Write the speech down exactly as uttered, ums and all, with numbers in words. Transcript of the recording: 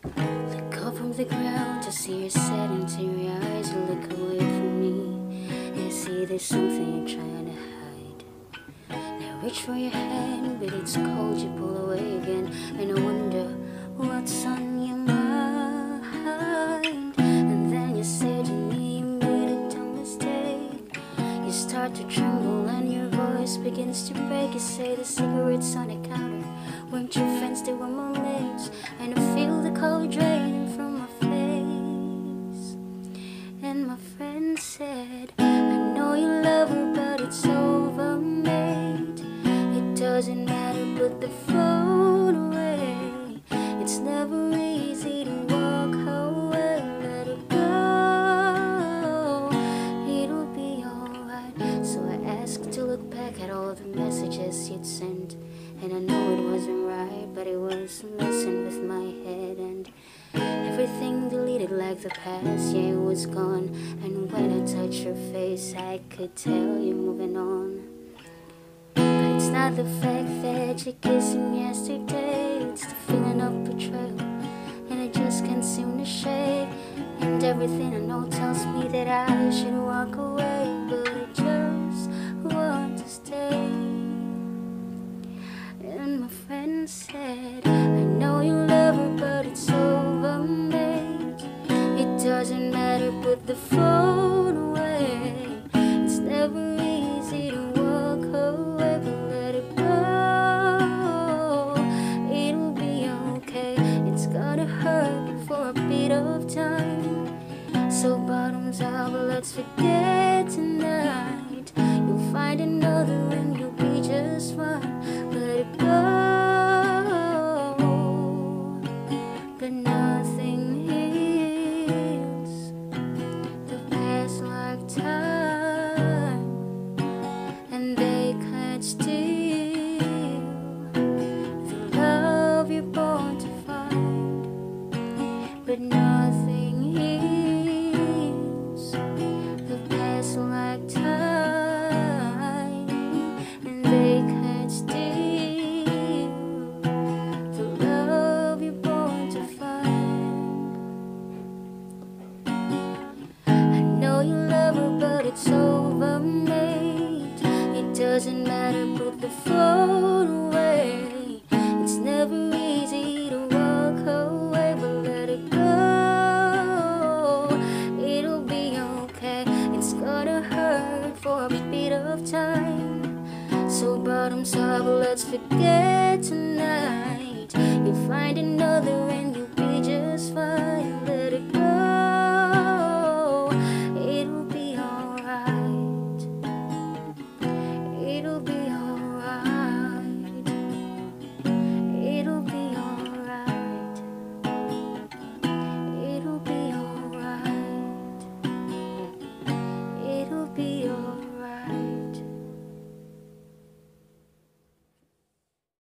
Look up from the ground to see your sad and teary eyes. Look away from me and see there's something you're trying to hide. Now reach for your hand, but it's cold, you pull away again. And I wonder what's on your mind. And then you say to me you made a dumb mistake. You start to tremble and your voice begins to break. You say the cigarettes on the counter weren't your friends, they were my mates. And I feel the cold draining from my face. And my friend said, I know you love her, but it's over, mate. It doesn't matter, put the phone away. It's never easy to walk away. Let it go, it'll be alright. So I asked to look back at all the messages you'd sent. And I know it wasn't right, but it was messing with my head. And everything deleted like the past, yeah, it was gone. And when I touched your face, I could tell you're moving on. But it's not the fact that you kissed him yesterday, it's the feeling of betrayal, and I just can't seem to shake. And everything I know tells me that I should walk away, but I just want to stay. And my friend said, I know you love her, but it's over, mate. It doesn't matter, put the phone away. It's never easy to walk away, but let it go. It'll be okay. It's gonna hurt for a bit of time. So bottoms up, let's forget tonight. You'll find another and you'll be just fine. Let it go, but nothing heals the past like time, and they can't steal the love you're born to find. But nothing heals the past like time, and they can't steal it's over, mate. It doesn't matter, put the phone away. It's never easy to walk away, but let it go. It'll be okay. It's gonna hurt for a bit of time. So bottoms up, let's forget tonight. You'll find another and you'll be just fine.